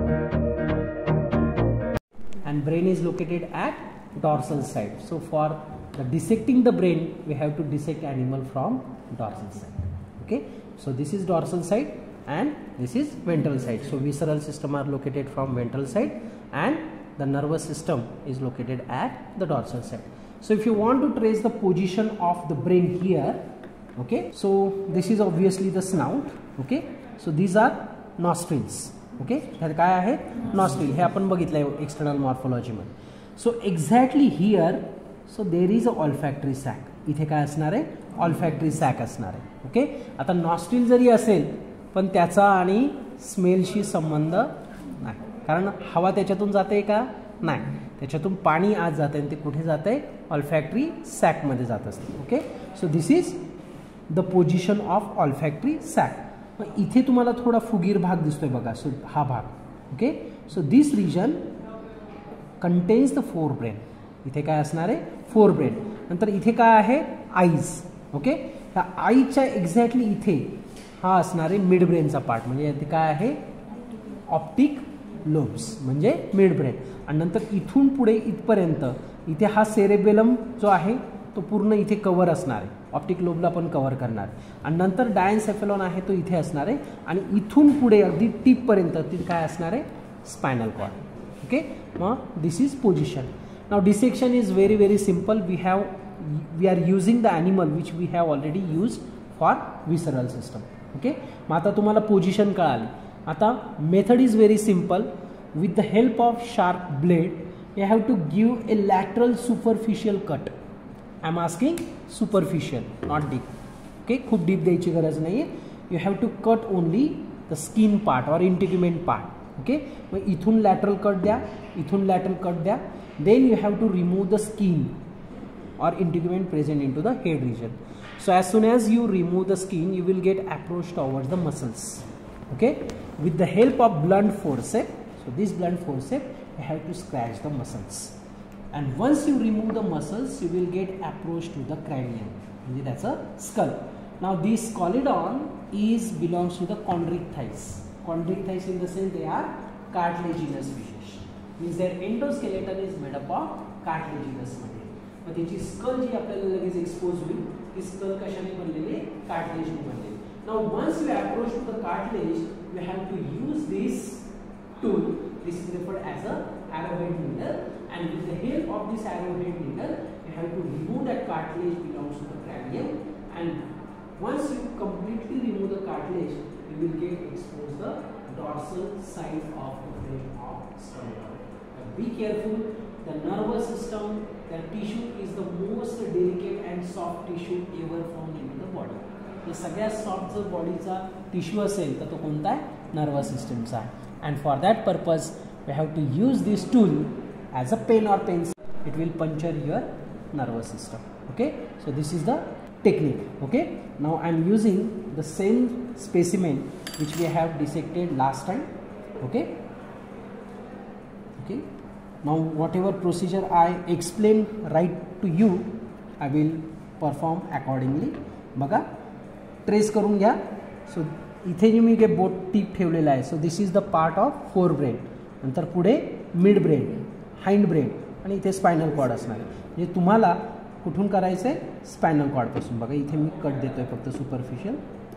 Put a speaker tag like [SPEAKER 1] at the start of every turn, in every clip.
[SPEAKER 1] and brain is located at dorsal side. So for the dissecting the brain, we have to dissect animal from dorsal side. Okay, so this is dorsal side and this is ventral side. So visceral system are located from ventral side and the nervous system is located at the dorsal side. So if you want to trace the position of the brain here, okay, so this is obviously the snout. Okay, so these are nostrils. Okay, ह्यात काय आहे nostril, हे आपण बघितलंय external morphology मध्ये. So exactly here, so there is a olfactory sac. इथे काय असणार आहे, ऑल्फॅक्टरी सॅक असणार आहे. ओके, आता नॉस्ट्रिल जरी असेल पण त्याचा आणि स्मेलशी संबंध नाही, कारण हवा त्याच्यातून जाते का, नाही, त्याच्यातून पाणी आत जाते आणि ते कुठे जाते, ऑल्फॅक्टरी सॅक मध्ये जात असते. Okay, so this is the position of olfactory sac. इथे तुम्हाला थोडा फुगीर भाग दिसतोय बघा, सो हा भाग. Okay, so this region contains the forebrain. इथे काय असणार आहे, फोर ब्रेन. नंतर इथे काय आहे, आईज. ओके, ह्या आईच्या एक्झॅक्टली इथे हा असणार आहे मिड ब्रेनचा पार्ट, म्हणजे इथे काय आहे, ऑप्टिक लोब्स म्हणजे मिड ब्रेन. आणि नंतर इथून पुढे इथपर्यंत इथे हा सेरेबेलम जो आहे तो पूर्ण इथे कव्हर असणार आहे, ऑप्टिक लोबला पण कव्हर करणार. आणि नंतर डायन्सेफेलॉन आहे तो इथे असणार आहे आणि इथून पुढे अगदी टीप पर्यंत तिथे काय असणार आहे, स्पायनल कॉर्ड. ओके, मग this is position. Now dissection is very very simple. We are using the animal which we have already use for visceral system. Okay, मग आता तुम्हाला पोझिशन कळाली. आता method is very simple. With the help of sharp blade you have to give a lateral superficial cut. I am asking superficial, not deep. Okay, खूप deep द्यायची गरज नाही आहे. You have to cut only the skin part or integument part. Okay, मग इथून lateral cut द्या, इथून lateral cut द्या. Then you have to remove the skin or integument present into the head region. So as soon as you remove the skin, you will get approach towards the muscles. Okay, with the help of blunt forceps. So this blunt forceps, you have to scratch the muscles, and once you remove the muscles, you will get approach to the cranium. That's a skull. Now this collidon is belongs to the chondric thighs. Chondric thighs in the sense they are cartilaginous fishes. Means their endoskeleton is made up of cartilaginous material. मग त्याची skull जी आपल्याला लगेच expose होईल, ती skull कशाने बनलेली, कार्टिलेजने बनलेली. Now once you approach to the cartilage, you have to use this tool. This is referred as a arrowhead needle, and with the help of this arrowhead needle, you have to remove that cartilage belongs to the cranium, and once you completely remove the cartilage, you will get exposed the dorsal side of the brain of skull. Be careful. The nervous system, the tissue is the most delicate and soft tissue ever found in the body. हे सगळ्यात soft जर बॉडीचा tissue असेल तर तो कोणता आहे, nervous सिस्टमचा आहे. And for that purpose we have to use this tool as a pen or pencil. It will puncture your nervous system. Okay, so this is the technique. Okay, now I am using the same specimen which we have dissected last time. Okay, okay. Now whatever procedure I explain right to you, I will perform accordingly. बघा, trace करून घ्या. So इथे जे मी बोट tip ठेवलेला आहे, so this is the part of forebrain. नंतर पुढे mid brain, hind brain आणि इथे स्पायनल कॉर्ड असणार आहे. म्हणजे तुम्हाला कुठून करायचं आहे, स्पायनल कॉर्डपासून. बघा इथे मी कट देतोय फक्त सुपरफिशियल.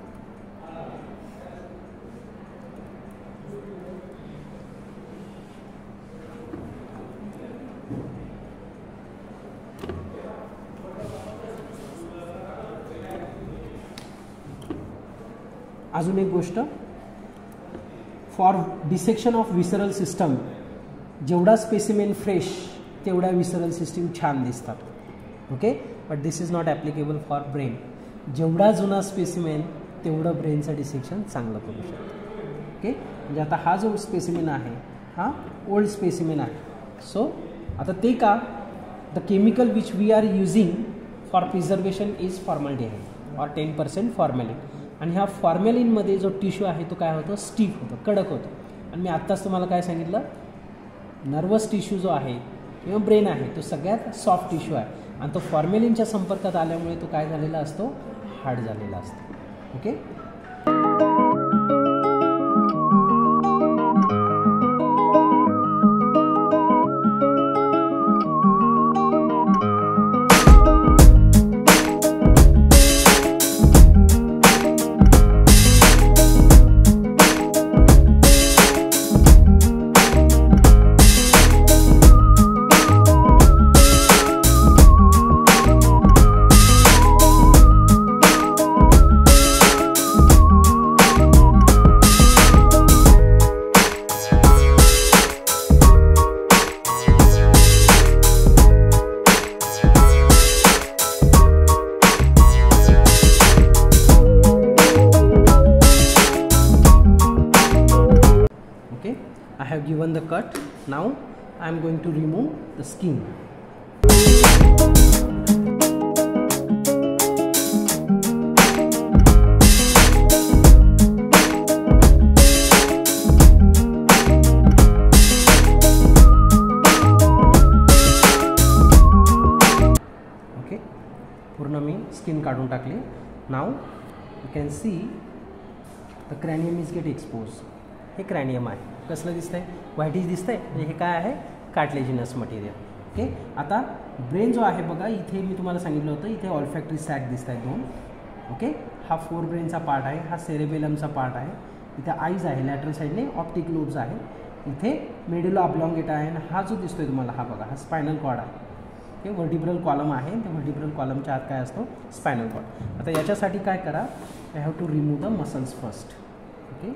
[SPEAKER 1] अजून एक गोष्ट, for dissection of visceral system, जेवढा स्पेसिमेन फ्रेश तेवढा विसरल सिस्टम छान दिसतात. Okay, but this is not applicable for brain. जेवढा जुना स्पेसिमेन तेवढं ब्रेनचं डिसेक्शन चांगलं करू शकतो. ओके, म्हणजे आता हा जो स्पेसिमेन आहे हा ओल्ड स्पेसिमेन आहे. सो आता ते का, the chemical which we are using for preservation is formaldehyde or 10% फॉर्मॅलिन. आणि ह्या फॉर्मॅलिनमध्ये जो टिश्यू आहे तो काय होतो, स्टिफ होतो, कडक होतो. आणि मी आत्ताच तुम्हाला काय सांगितलं, नर्वस टिश्यू जो आहे किंवा ब्रेन आहे तो सगळ्यात सॉफ्ट टिश्यू आहे आणि तो फॉर्मॅलिनच्या संपर्कात आल्यामुळे तो काय झालेला असतो, हार्ड झालेला असतो. Okay. Okay, I have given the cut. Now I am going to remove the skin. Okay, पूर्ण मी स्किन काढून टाकली. Now you can see the cranium is get exposed. हे क्रॅनियम आहे. कसलं दिसतंय? व्हाईटिश दिसतंय. म्हणजे हे काय आहे? Cartilaginous material. ओके, आता ब्रेन जो आहे बघा, इथे मी तुम्हाला सांगितलं होतं इथे ऑल्फॅक्टरी सॅक दिसत आहेत दोन. ओके, हा फोर ब्रेनचा पार्ट आहे, हा सेरेबेलमचा पार्ट आहे. इथे आईज आहे, लॅटरल साईडने ऑप्टिक लोब्स आहे. इथे मेडुला ऑब्लॉंगेटा आहे. आणि हा जो दिसतोय तुम्हाला, हा बघा, हा स्पायनल कॉर्ड आहे. हे व्हर्टिब्रल कॉलम आहे. त्या व्हर्टिब्रल कॉलमच्या आत काय असतो? Spinal cord. आता याच्यासाठी काय करा? I have to remove the muscles first. Okay,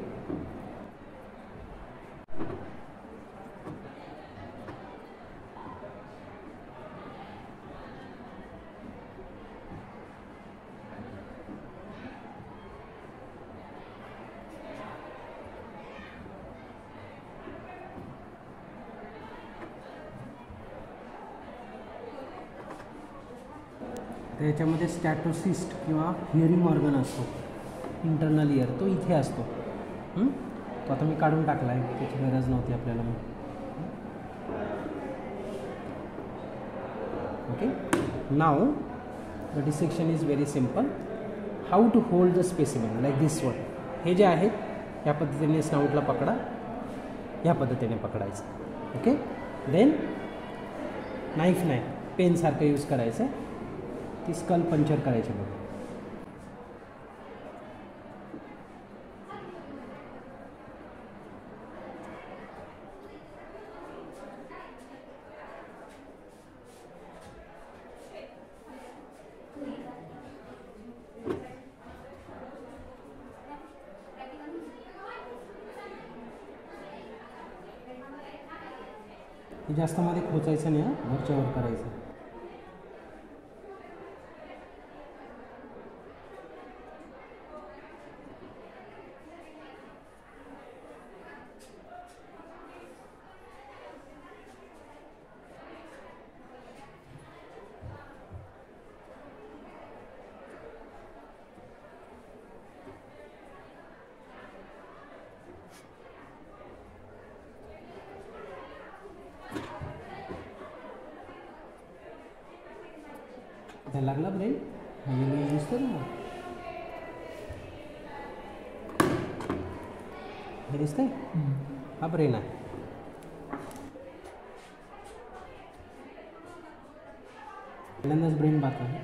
[SPEAKER 1] त्याच्यामध्ये स्टॅटोसिस्ट किंवा हिअरिंग ऑर्गन असतो, इंटरनल इयर, तो इथे असतो. तो आता मी काढून टाकला आहे, त्याची गरज नव्हती आपल्याला. Okay, now the dissection is very simple. How to hold the specimen like this one. हे जे आहेत ह्या पद्धतीने स्नाऊटला पकडा, ह्या पद्धतीने पकडायचं. ओके, देन नाईफ नाही, पेनसारखं यूज करायचं. ती स्कल पंचर करायची बघ. जास्त मध्ये खोचायचं नाही, वरच्यावर करायचं. त्याला लागला ब्रेन, येलो दिसतो ना, हे दिसतंय, हा ब्रेन आहे. पहिल्यांदाच ब्रेन बात आहे.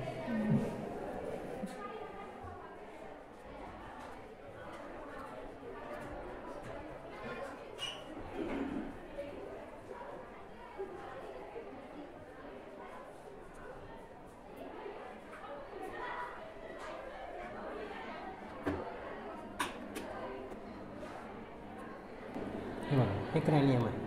[SPEAKER 1] हे बघा, हे क्रॅनियम आहे.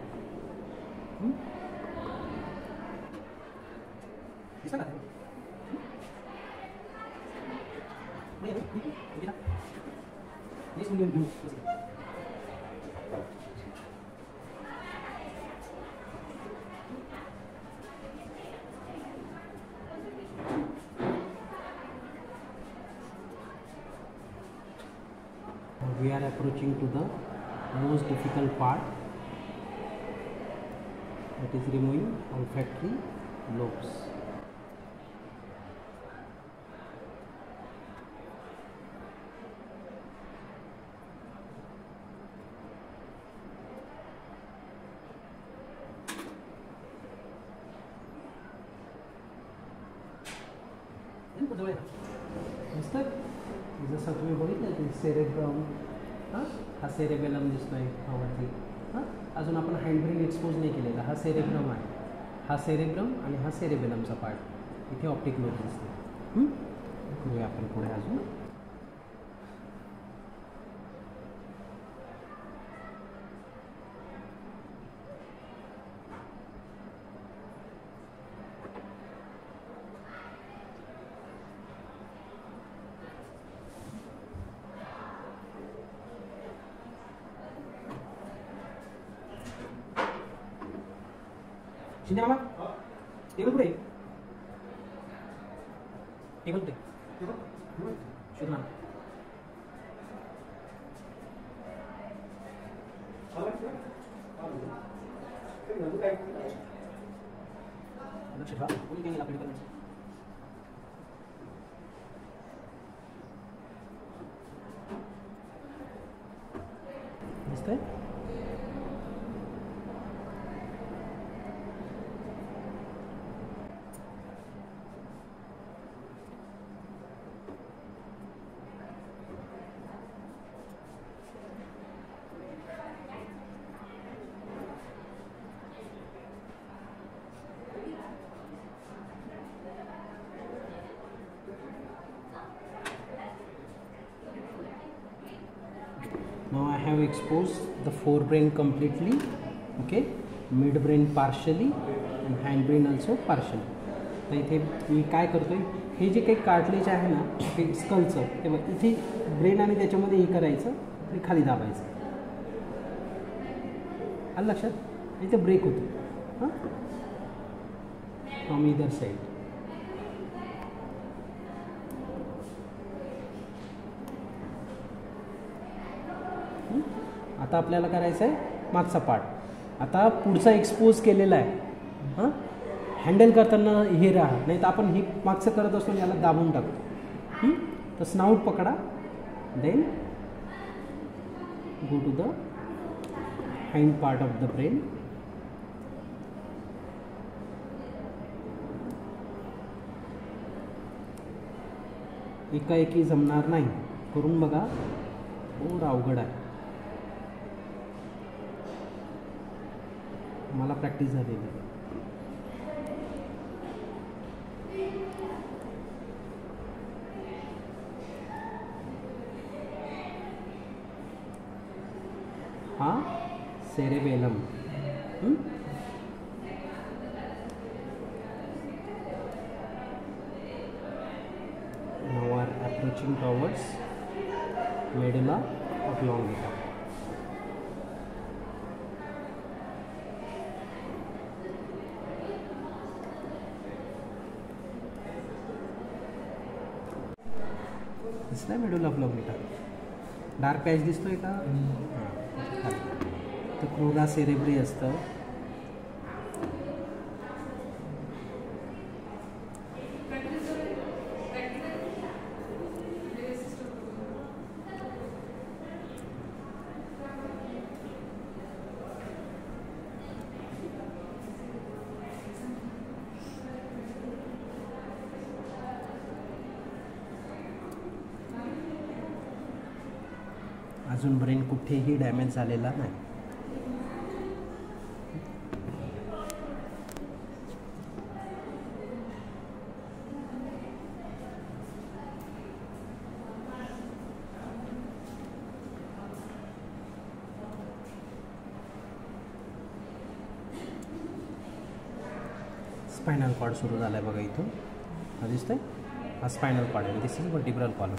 [SPEAKER 1] We are approaching to the most difficult part, that is removing olfactory lobes. जसं तुम्ही बघितलं की सेरेब्रम, हा सेरेबेलम दिसतोय वरती. अजून आपण हँडब्रेन एक्सपोज नाही केलेला. हा सेरेब्रम आहे, हा सेरेब्रम आणि हा सेरेबेलमचा पार्ट. इथे ऑप्टिक लोब दिसते. करूया आपण पुढे अजून. शिंदे मामा टेबल कुठे टेबल कुठे शोध ना लक्ष ठेवा कोणी काही आपल्याकडे करायचं दिसतंय Now I have exposed the forebrain completely, okay, midbrain partially and hindbrain also partially. तर इथे मी काय करतोय हे जे काही कार्टिलेज आहे ना ते स्कलचं ते बघ इथे ब्रेन आणि त्याच्यामध्ये हे करायचं आणि खाली दाबायचं आलं लक्षात इथे ब्रेक होतो हां फ्रॉम इदर साईड. आता आपल्याला करायचं आहे मागचा पार्ट आता पुढचा एक्सपोज केलेला आहे हां हँडल करताना हे राहा नाही तर आपण हे मागचं करत असतो याला दाबून टाकतो तर स्नाऊट पकडा then go to the hind part of the brain. एकाएकी जमणार नाही करून बघा थोडं अवघड आहे मला प्रॅक्टिस झालेली आहे. हा cerebellum now are approaching towards medulla oblongata. दिसतंय मेडुला ऑब्लॉंगेटा डार्क पॅच दिसतोय का तर क्रोरा सेरेब्री असतं. अजून ब्रेन कुठेही डॅमेज झालेला नाही. स्पायनल कॉर्ड सुरू झाला आहे बघा इथून हा दिसतंय हा स्पायनल कॉर्ड आहे दिस इज वर्टिब्रल कॉलम.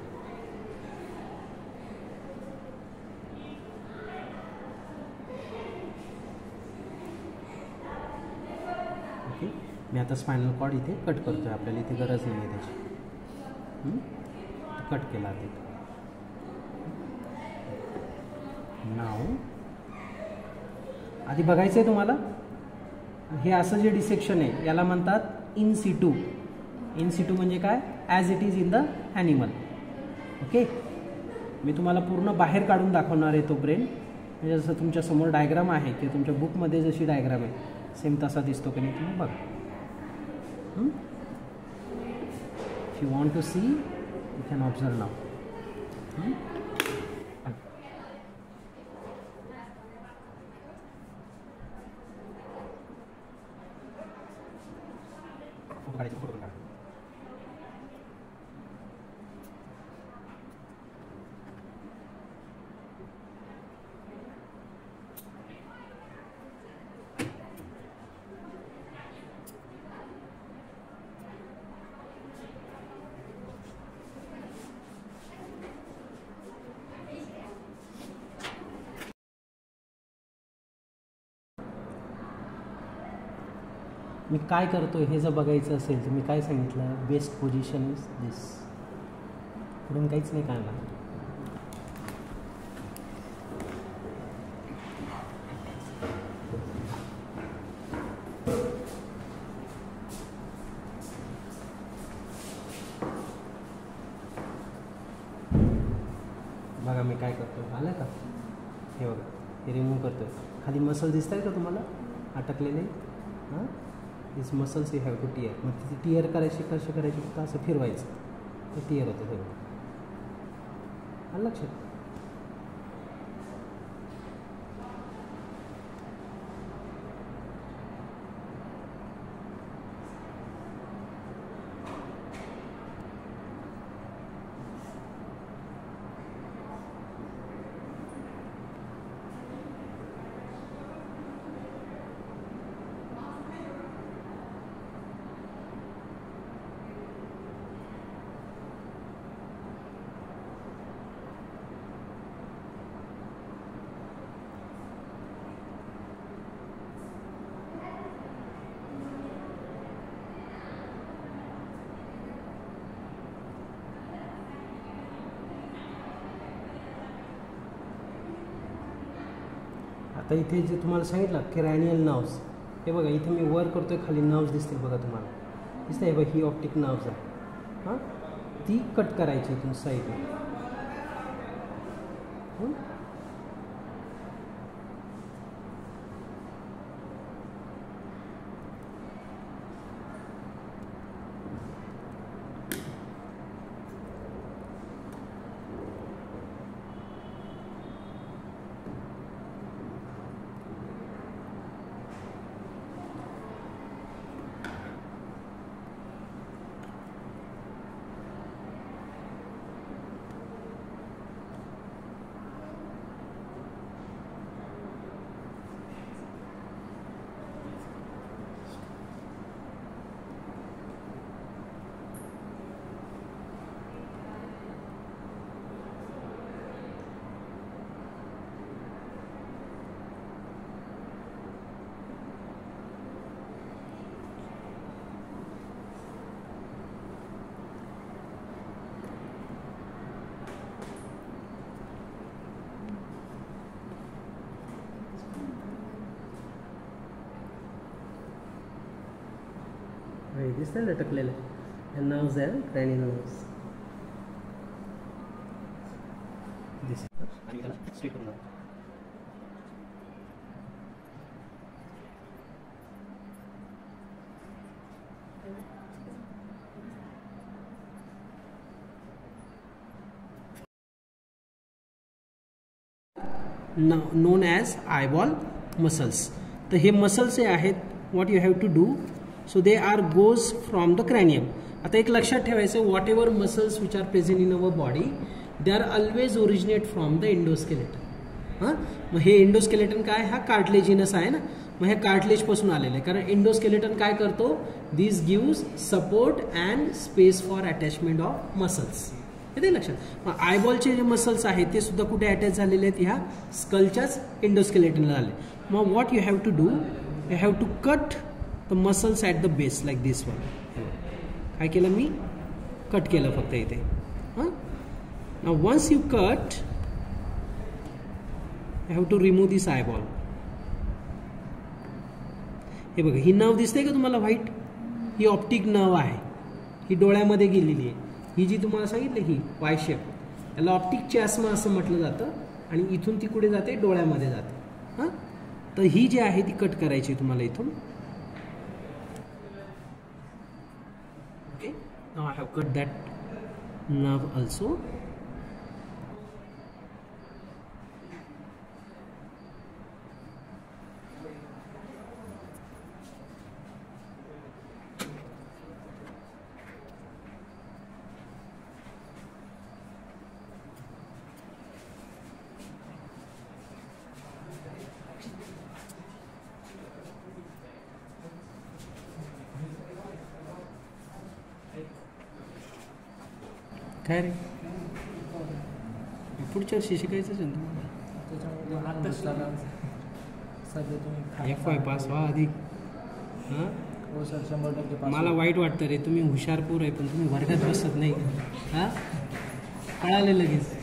[SPEAKER 1] मी आता स्पायनल कॉर्ड इथे कट करतो आहे आपल्याला इथे गरज नाही आहे त्याची कट केला ते. नाव आधी बघायचं आहे तुम्हाला हे असं जे डिसेक्शन आहे याला म्हणतात इन सिटू. इन सिटू म्हणजे काय as it is in the animal. Okay मी तुम्हाला पूर्ण बाहेर काढून दाखवणार आहे तो ब्रेन म्हणजे जसं तुमच्या समोर डायग्राम आहे किंवा तुमच्या बुकमध्ये जशी डायग्राम आहे सेम तसा दिसतो की नाही तुम्ही बघा. If you want to see, you can observe now. मी काय करतोय हे जर बघायचं असेल तर मी काय सांगितलं, बेस्ट पोझिशन इज दिस. पुढून काहीच नाही कळणार. बघा मी काय करतो, आलं का? हे बघा, हे रिमूव्ह करतोय. खाली मसल दिसत आहे का तुम्हाला अटकलेले? हां, this muscles you have to tear. मग तिथे टिअर करायची कशी करायची, फक्त असं फिरवायचं, ते टिअर होतं सगळं. आलं लक्षात? आता इथे जे तुम्हाला सांगितलं क्रॅनियल नर्व्स, हे बघा इथे मी वर करतोय, खाली नर्व्स दिसतील बघा तुम्हाला, दिसतं आहे बघा, ही ऑप्टिक नर्व्स आहे. हां, ती कट करायची इथून साईडने. दिसतं लटकलेलं, नर्व्स आहे क्रॅनियल नर्व्स. आणि त्याला स्ट्रेट करून जातो. known as eyeball muscles. तर हे मसल्स जे आहेत, what you have to do, so they are goes from the cranium. आता एक लक्षात ठेवायचं, whatever muscles which are present in our body, they are always originate from the endoskeleton. हां, मग हे एंडोस्केलेटन काय, हा कार्टलेजिनस आहे ना, मग हे कार्टलेजपासून आलेलं आहे. कारण एंडोस्केलेटन काय करतो, this gives support and space for attachment of muscles. हे लक्षात. मग आयबॉलचे जे मसल्स आहेत ते सुद्धा कुठे अटॅच झालेले आहेत, ह्या स्कलच्याच एंडोस्केलेटनला आले. मग what you have to do, you have to cut the muscles at the base like this one. काय केलं मी, कट केलं फक्त इथे. हां, now once you cut, you have to remove this eyeball. हे बघा, ही नर्व दिसते का तुम्हाला व्हाईट, ही ऑप्टिक नर्व आहे, ही डोळ्यामध्ये गेलेली आहे. ही जी तुम्हाला सांगितलं ही वाय शेप, याला ऑप्टिक चॅस्मा असं म्हटलं जातं, आणि इथून ती कुठे जाते, डोळ्यामध्ये जाते. हां, तर ही जी आहे ती कट करायची तुम्हाला इथून. Okay, now I have cut that nerve also. काय रे, पुढच्या वर्षी शिकायचंच आहे तुम्हाला. FY पास व्हा आधी. हां,
[SPEAKER 2] हो सर 100% पास.
[SPEAKER 1] मला वाईट वाटतं रे, तुम्ही हुशार पोर आहे पण तुम्ही वर्गात बसत नाही. हां कळाले लगेच.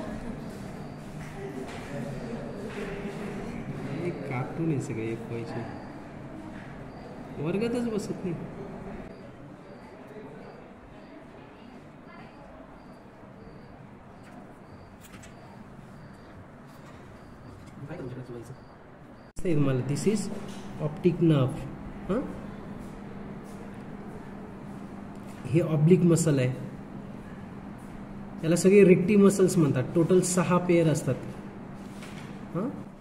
[SPEAKER 1] एक कार्टून आहे सगळे एक व्हायचे, वर्गातच बसत नाही. मला दिस इज ऑप्टिक नर्व. हां हे ऑब्लिक मसल आहे, याला सगळे रेक्टी मसल्स म्हणतात. टोटल 6 पेअर असतात. हां